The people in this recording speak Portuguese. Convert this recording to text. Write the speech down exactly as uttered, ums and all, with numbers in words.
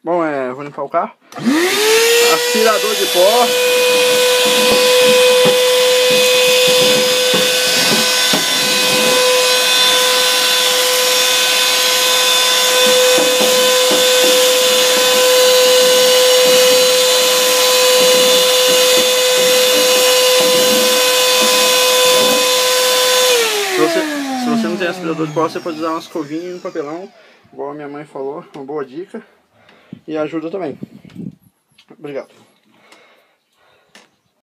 Bom, é, vou limpar o carro. Aspirador de pó. Se você, se você não tem aspirador de pó, você pode usar uma escovinha e um papelão, igual a minha mãe falou, uma boa dica, e ajuda também. Obrigado.